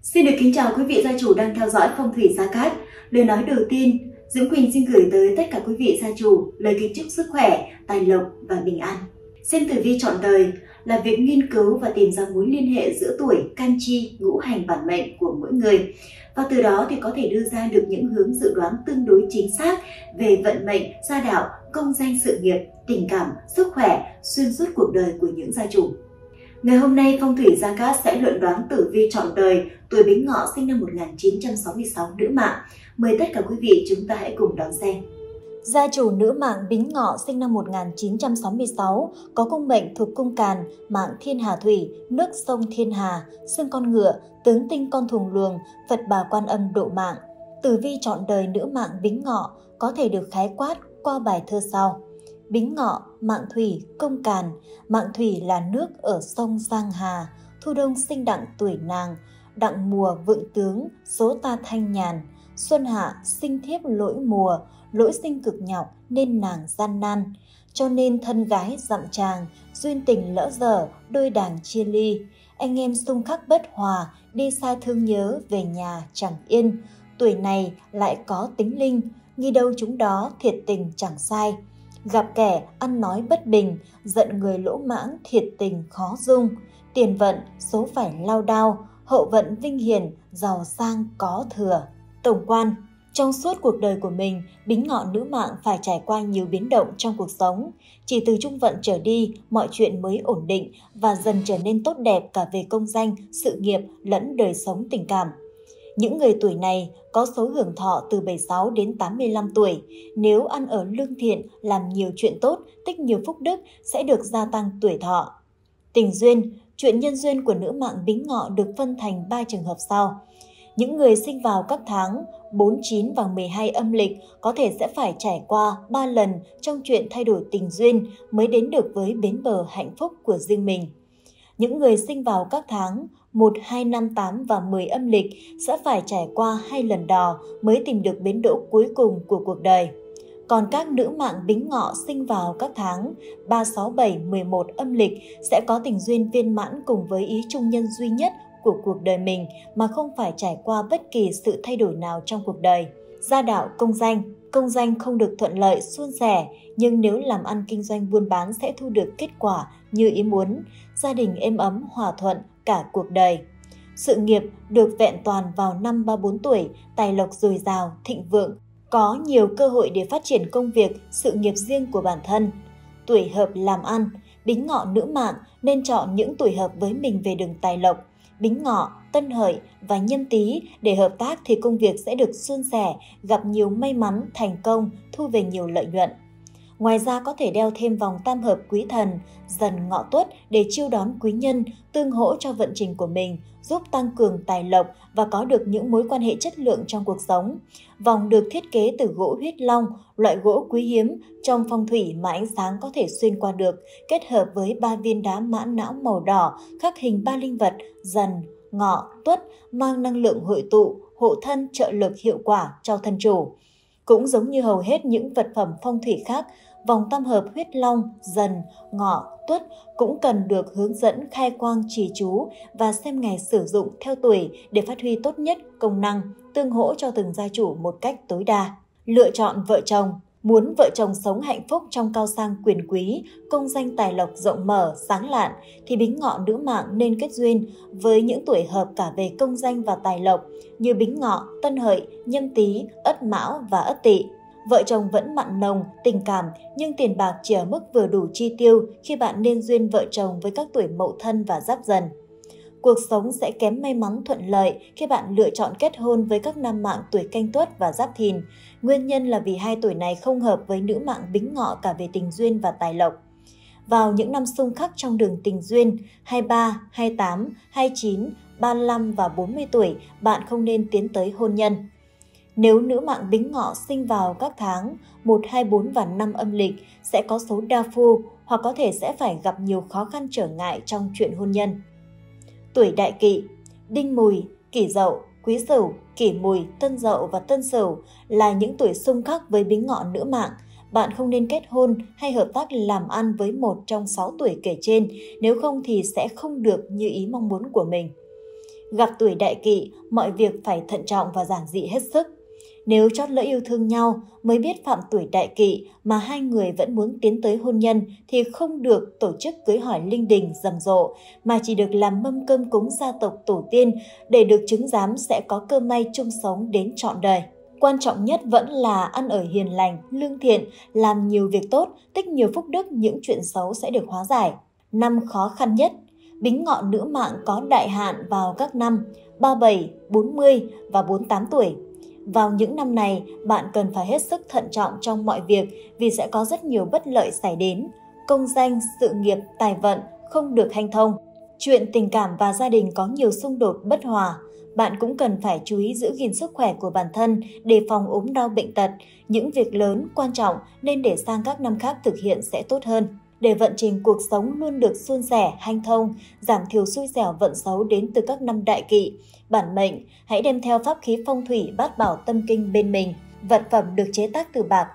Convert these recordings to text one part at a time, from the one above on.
Xin được kính chào quý vị gia chủ đang theo dõi Phong thủy Gia Cát. Lời nói đầu tiên, Diễm Quỳnh xin gửi tới tất cả quý vị gia chủ lời kính chúc sức khỏe, tài lộc và bình an. Xem tử vi trọn đời là việc nghiên cứu và tìm ra mối liên hệ giữa tuổi, can chi, ngũ hành bản mệnh của mỗi người. Và từ đó thì có thể đưa ra được những hướng dự đoán tương đối chính xác về vận mệnh, gia đạo, công danh sự nghiệp, tình cảm, sức khỏe xuyên suốt cuộc đời của những gia chủ. Ngày hôm nay, Phong thủy Gia Cát sẽ luận đoán tử vi trọn đời tuổi Bính Ngọ sinh năm 1966 nữ mạng. Mời tất cả quý vị chúng ta hãy cùng đón xem. Gia chủ nữ mạng Bính Ngọ sinh năm 1966 có cung mệnh thuộc cung Càn, mạng Thiên Hà Thủy, nước sông Thiên Hà, xương con ngựa, tướng tinh con thùng luồng, Phật Bà Quan Âm độ mạng. Tử vi trọn đời nữ mạng Bính Ngọ có thể được khái quát qua bài thơ sau. Bính Ngọ, mạng thủy, cung Càn, mạng thủy là nước ở sông Giang Hà, thu đông sinh đặng tuổi nàng, đặng mùa vượng tướng, số ta thanh nhàn, xuân hạ sinh thiếp lỗi mùa, lỗi sinh cực nhọc nên nàng gian nan, cho nên thân gái dặm chàng, duyên tình lỡ dở, đôi đảng chia ly, anh em xung khắc bất hòa, đi xa thương nhớ, về nhà chẳng yên, tuổi này lại có tính linh, nghi đâu chúng đó thiệt tình chẳng sai. Gặp kẻ ăn nói bất bình, giận người lỗ mãng, thiệt tình khó dung, tiền vận số phải lao đao, hậu vận vinh hiển, giàu sang có thừa. Tổng quan, trong suốt cuộc đời của mình, Bính Ngọ nữ mạng phải trải qua nhiều biến động trong cuộc sống. Chỉ từ trung vận trở đi, mọi chuyện mới ổn định và dần trở nên tốt đẹp cả về công danh, sự nghiệp lẫn đời sống tình cảm. Những người tuổi này có số hưởng thọ từ 76 đến 85 tuổi. Nếu ăn ở lương thiện, làm nhiều chuyện tốt, tích nhiều phúc đức sẽ được gia tăng tuổi thọ. Tình duyên, chuyện nhân duyên của nữ mạng Bính Ngọ được phân thành 3 trường hợp sau. Những người sinh vào các tháng 4, 9 và 12 âm lịch có thể sẽ phải trải qua 3 lần trong chuyện thay đổi tình duyên mới đến được với bến bờ hạnh phúc của riêng mình. Những người sinh vào các tháng 1, 2, 5, 8 và 10 âm lịch sẽ phải trải qua 2 lần đò mới tìm được bến đỗ cuối cùng của cuộc đời. Còn các nữ mạng Bính Ngọ sinh vào các tháng 3, 6, 7, 11 âm lịch sẽ có tình duyên viên mãn cùng với ý chung nhân duy nhất của cuộc đời mình mà không phải trải qua bất kỳ sự thay đổi nào trong cuộc đời. Gia đạo công danh không được thuận lợi suôn sẻ, nhưng nếu làm ăn kinh doanh buôn bán sẽ thu được kết quả như ý muốn, gia đình êm ấm hòa thuận cả cuộc đời. Sự nghiệp được vẹn toàn vào năm 34 tuổi, tài lộc dồi dào, thịnh vượng, có nhiều cơ hội để phát triển công việc, sự nghiệp riêng của bản thân. Tuổi hợp làm ăn, Bính Ngọ nữ mạng nên chọn những tuổi hợp với mình về đường tài lộc. Bính Ngọ, Tân Hợi và Nhâm Tý để hợp tác thì công việc sẽ được suôn sẻ, gặp nhiều may mắn, thành công, thu về nhiều lợi nhuận. Ngoài ra có thể đeo thêm vòng tam hợp quý thần, Dần Ngọ Tuất để chiêu đón quý nhân, tương hỗ cho vận trình của mình, giúp tăng cường tài lộc và có được những mối quan hệ chất lượng trong cuộc sống. Vòng được thiết kế từ gỗ huyết long, loại gỗ quý hiếm trong phong thủy mà ánh sáng có thể xuyên qua được, kết hợp với 3 viên đá mã não màu đỏ khắc hình 3 linh vật Dần, Ngọ, Tuất mang năng lượng hội tụ, hộ thân trợ lực hiệu quả cho thân chủ. Cũng giống như hầu hết những vật phẩm phong thủy khác, vòng tam hợp huyết long, Dần, Ngọ, Tuất cũng cần được hướng dẫn khai quang trì chú và xem ngày sử dụng theo tuổi để phát huy tốt nhất công năng, tương hỗ cho từng gia chủ một cách tối đa. Lựa chọn vợ chồng. Muốn vợ chồng sống hạnh phúc trong cao sang quyền quý, công danh tài lộc rộng mở, sáng lạn, thì Bính Ngọ nữ mạng nên kết duyên với những tuổi hợp cả về công danh và tài lộc như Bính Ngọ, Tân Hợi, Nhâm Tý, Ất Mão và Ất Tỵ. Vợ chồng vẫn mặn nồng, tình cảm nhưng tiền bạc chỉ ở mức vừa đủ chi tiêu khi bạn nên duyên vợ chồng với các tuổi Mậu Thân và Giáp Dần. Cuộc sống sẽ kém may mắn thuận lợi khi bạn lựa chọn kết hôn với các nam mạng tuổi Canh Tuất và Giáp Thìn. Nguyên nhân là vì hai tuổi này không hợp với nữ mạng Bính Ngọ cả về tình duyên và tài lộc. Vào những năm xung khắc trong đường tình duyên 23, 28, 29, 35 và 40 tuổi, bạn không nên tiến tới hôn nhân. Nếu nữ mạng Bính Ngọ sinh vào các tháng 1, 2, 4 và 5 âm lịch sẽ có số đa phu hoặc có thể sẽ phải gặp nhiều khó khăn trở ngại trong chuyện hôn nhân. Tuổi đại kỵ, Đinh Mùi, Kỷ Dậu, Quý Sửu, Kỷ Mùi, Tân Dậu và Tân Sửu là những tuổi xung khắc với Bính Ngọ nữ mạng. Bạn không nên kết hôn hay hợp tác làm ăn với một trong 6 tuổi kể trên, nếu không thì sẽ không được như ý mong muốn của mình. Gặp tuổi đại kỵ, mọi việc phải thận trọng và giản dị hết sức. Nếu chót lỡ yêu thương nhau mới biết phạm tuổi đại kỵ mà hai người vẫn muốn tiến tới hôn nhân thì không được tổ chức cưới hỏi linh đình rầm rộ, mà chỉ được làm mâm cơm cúng gia tộc tổ tiên để được chứng giám sẽ có cơ may chung sống đến trọn đời. Quan trọng nhất vẫn là ăn ở hiền lành, lương thiện, làm nhiều việc tốt, tích nhiều phúc đức, những chuyện xấu sẽ được hóa giải. Năm khó khăn nhất, Bính Ngọ nữ mạng có đại hạn vào các năm 37, 40 và 48 tuổi. Vào những năm này, bạn cần phải hết sức thận trọng trong mọi việc vì sẽ có rất nhiều bất lợi xảy đến. Công danh, sự nghiệp, tài vận không được hanh thông. Chuyện tình cảm và gia đình có nhiều xung đột bất hòa. Bạn cũng cần phải chú ý giữ gìn sức khỏe của bản thân, đề phòng ốm đau bệnh tật. Những việc lớn, quan trọng nên để sang các năm khác thực hiện sẽ tốt hơn. Để vận trình cuộc sống luôn được suôn sẻ, hanh thông, giảm thiểu xui xẻo vận xấu đến từ các năm đại kỵ, bản mệnh hãy đem theo pháp khí phong thủy bát bảo tâm kinh bên mình. Vật phẩm được chế tác từ bạc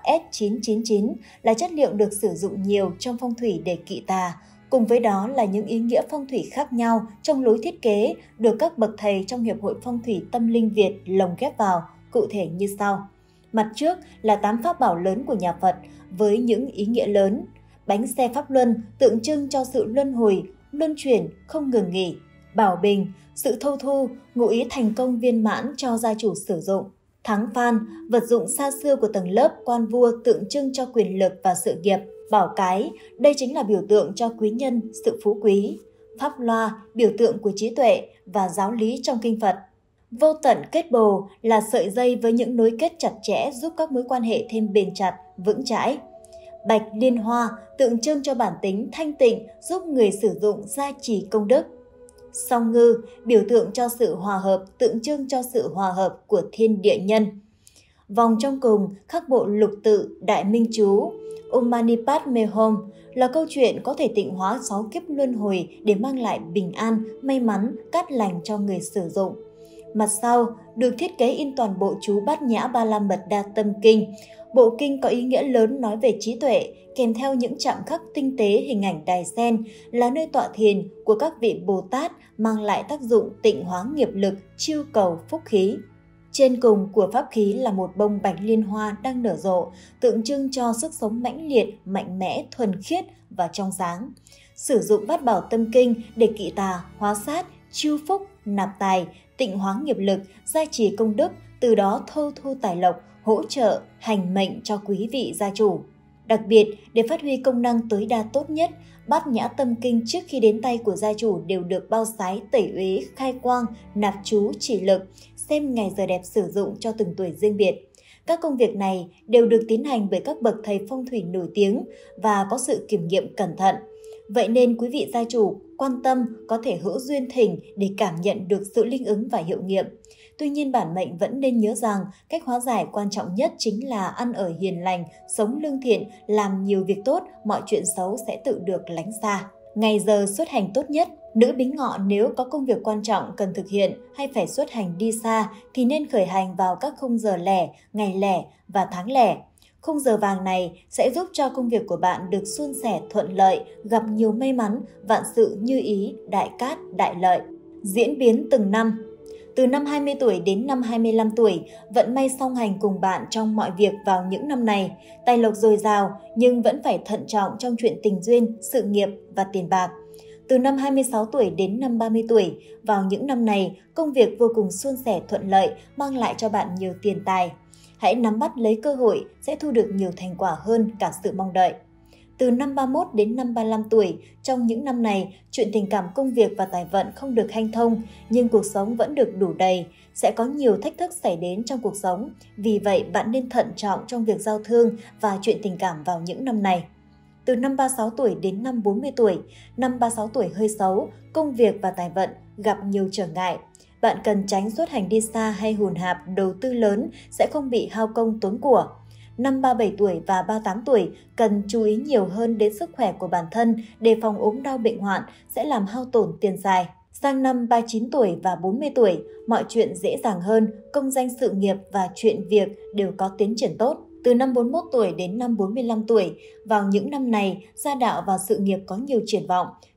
S999 là chất liệu được sử dụng nhiều trong phong thủy để kỵ tà. Cùng với đó là những ý nghĩa phong thủy khác nhau trong lối thiết kế được các bậc thầy trong Hiệp hội Phong thủy Tâm linh Việt lồng ghép vào, cụ thể như sau. Mặt trước là 8 pháp bảo lớn của nhà Phật với những ý nghĩa lớn. Bánh xe Pháp Luân tượng trưng cho sự luân hồi, luân chuyển, không ngừng nghỉ. Bảo bình, sự thâu thu, ngụ ý thành công viên mãn cho gia chủ sử dụng. Thắng phan, vật dụng xa xưa của tầng lớp quan vua tượng trưng cho quyền lực và sự nghiệp. Bảo cái, đây chính là biểu tượng cho quý nhân, sự phú quý. Pháp loa, biểu tượng của trí tuệ và giáo lý trong kinh Phật. Vô tận kết bồ là sợi dây với những nối kết chặt chẽ giúp các mối quan hệ thêm bền chặt, vững chãi. Bạch liên hoa tượng trưng cho bản tính thanh tịnh giúp người sử dụng gia trì công đức. Song ngư biểu tượng cho sự hòa hợp, tượng trưng cho sự hòa hợp của thiên địa nhân. Vòng trong cùng khắc bộ lục tự Đại Minh Chú Om Mani Padme Hum là câu chuyện có thể tịnh hóa 6 kiếp luân hồi để mang lại bình an, may mắn, cát lành cho người sử dụng. Mặt sau được thiết kế in toàn bộ chú Bát Nhã Ba La Mật Đa Tâm Kinh. Bộ kinh có ý nghĩa lớn nói về trí tuệ, kèm theo những chạm khắc tinh tế hình ảnh đài sen là nơi tọa thiền của các vị Bồ Tát mang lại tác dụng tịnh hóa nghiệp lực, chiêu cầu phúc khí. Trên cùng của pháp khí là một bông bạch liên hoa đang nở rộ, tượng trưng cho sức sống mãnh liệt, mạnh mẽ, thuần khiết và trong sáng. Sử dụng bát bảo tâm kinh để kỵ tà, hóa sát, chiêu phúc, nạp tài, tịnh hóa nghiệp lực, gia trì công đức, từ đó thâu thu tài lộc, hỗ trợ, hành mệnh cho quý vị gia chủ. Đặc biệt, để phát huy công năng tối đa tốt nhất, Bát Nhã Tâm Kinh trước khi đến tay của gia chủ đều được bao sái, tẩy uế, khai quang, nạp chú, chỉ lực, xem ngày giờ đẹp sử dụng cho từng tuổi riêng biệt. Các công việc này đều được tiến hành bởi các bậc thầy phong thủy nổi tiếng và có sự kiểm nghiệm cẩn thận. Vậy nên quý vị gia chủ quan tâm có thể hữu duyên thỉnh để cảm nhận được sự linh ứng và hiệu nghiệm. Tuy nhiên bản mệnh vẫn nên nhớ rằng cách hóa giải quan trọng nhất chính là ăn ở hiền lành, sống lương thiện, làm nhiều việc tốt, mọi chuyện xấu sẽ tự được lánh xa. Ngày giờ xuất hành tốt nhất, nữ Bính Ngọ nếu có công việc quan trọng cần thực hiện hay phải xuất hành đi xa thì nên khởi hành vào các khung giờ lẻ, ngày lẻ và tháng lẻ. Khung giờ vàng này sẽ giúp cho công việc của bạn được suôn sẻ thuận lợi, gặp nhiều may mắn, vạn sự như ý, đại cát, đại lợi. Diễn biến từng năm. Từ năm 20 tuổi đến năm 25 tuổi, vận may song hành cùng bạn trong mọi việc vào những năm này. Tài lộc dồi dào nhưng vẫn phải thận trọng trong chuyện tình duyên, sự nghiệp và tiền bạc. Từ năm 26 tuổi đến năm 30 tuổi, vào những năm này, công việc vô cùng suôn sẻ thuận lợi, mang lại cho bạn nhiều tiền tài. Hãy nắm bắt lấy cơ hội sẽ thu được nhiều thành quả hơn cả sự mong đợi. Từ năm 31 đến năm 35 tuổi, trong những năm này, chuyện tình cảm công việc và tài vận không được hanh thông, nhưng cuộc sống vẫn được đủ đầy. Sẽ có nhiều thách thức xảy đến trong cuộc sống, vì vậy bạn nên thận trọng trong việc giao thương và chuyện tình cảm vào những năm này. Từ năm 36 tuổi đến năm 40 tuổi, năm 36 tuổi hơi xấu, công việc và tài vận gặp nhiều trở ngại. Bạn cần tránh xuất hành đi xa hay hùn hạp, đầu tư lớn sẽ không bị hao công tốn của. Năm 37 tuổi và 38 tuổi cần chú ý nhiều hơn đến sức khỏe của bản thân, đề phòng ốm đau bệnh hoạn sẽ làm hao tổn tiền dài. Sang năm 39 tuổi và 40 tuổi, mọi chuyện dễ dàng hơn, công danh sự nghiệp và chuyện việc đều có tiến triển tốt. Từ năm 41 tuổi đến năm 45 tuổi, vào những năm này, gia đạo và sự nghiệp có nhiều triển vọng.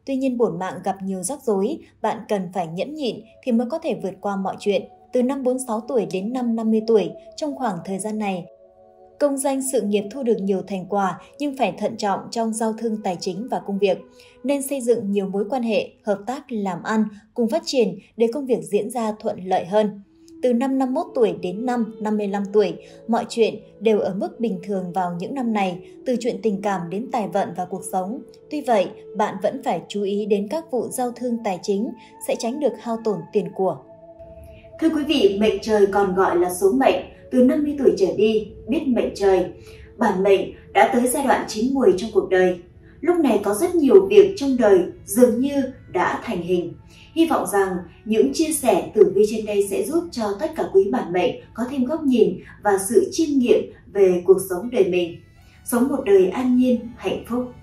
Tuy nhiên bổn mạng gặp nhiều rắc rối, bạn cần phải nhẫn nhịn thì mới có thể vượt qua mọi chuyện. Từ năm 46 tuổi đến năm 50 tuổi, trong khoảng thời gian này, công danh sự nghiệp thu được nhiều thành quả nhưng phải thận trọng trong giao thương tài chính và công việc. Nên xây dựng nhiều mối quan hệ, hợp tác làm ăn, cùng phát triển để công việc diễn ra thuận lợi hơn. Từ năm 51 tuổi đến năm 55 tuổi, mọi chuyện đều ở mức bình thường vào những năm này, từ chuyện tình cảm đến tài vận và cuộc sống. Tuy vậy, bạn vẫn phải chú ý đến các vụ giao thương tài chính sẽ tránh được hao tổn tiền của. Thưa quý vị, mệnh trời còn gọi là số mệnh. Từ 50 tuổi trở đi, biết mệnh trời. Bản mệnh đã tới giai đoạn chín muồi trong cuộc đời. Lúc này có rất nhiều việc trong đời dường như đã thành hình. Hy vọng rằng những chia sẻ tử vi trên đây sẽ giúp cho tất cả quý bản mệnh có thêm góc nhìn và sự chiêm nghiệm về cuộc sống đời mình. Sống một đời an nhiên, hạnh phúc.